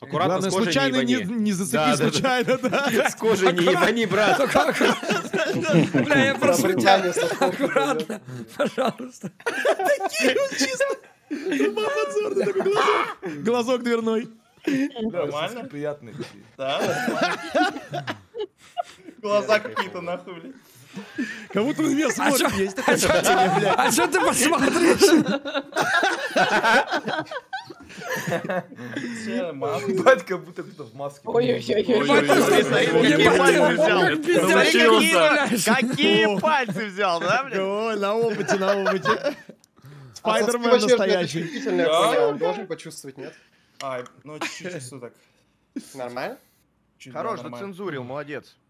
Аккуратно, Главное, с кожей случайно не ебани. не зацепи, Да, да, да. случайно, да. С кожей не ебани, брат. Бля, я просто Притянет со скобки аккуратно, пожалуйста. Тупо подзорный такой глазок. Глазок дверной. Нормально? Приятный. Да, нормально. Глаза какие-то нахуй, блядь. Как будто он меня смотрит. Есть такое А ощущение, блядь. а что ты посмотришь? Все, мам. Ебать, как будто кто-то в маске. Ой-ой-ой. Ебать, пальцы взял? как пиздец, Начался. блядь. Какие пальцы взял, да, блядь? Ой, на опыте, на опыте. А соски Спайдермен вообще, блядь, настоящий. чувствительная Да? хуйня, он должен почувствовать, нет? Ай, ну чуть-чуть суток. Нормально? Чуть, Хорош, да, нормально. зацензурил, молодец.